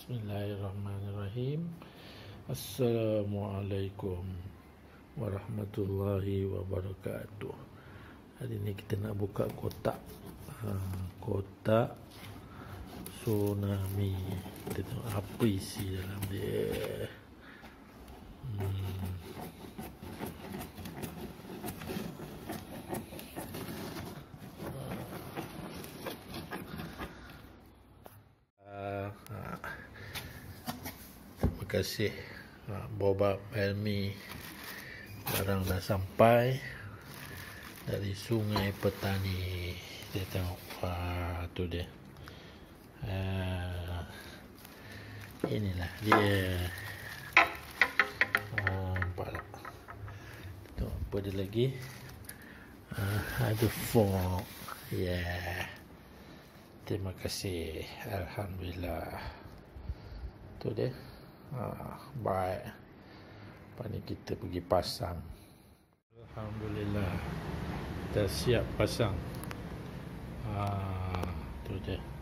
Bismillahirrahmanirrahim. Assalamualaikum warahmatullahi wabarakatuh. Hari ni kita nak buka kotak kotak tsunami. Kita tengok apa isi dalam dia. Terima kasih Boba Pelmi, barang dah sampai dari Sungai Petani. Kita tengok tu dia. Inilah dia. Nampak tak? Tengok apa dia lagi. Ada fork. Terima kasih. Alhamdulillah. Tu dia. Baik. Lepas ni kita pergi pasang. Alhamdulillah. Kita siap pasang. Tu dia.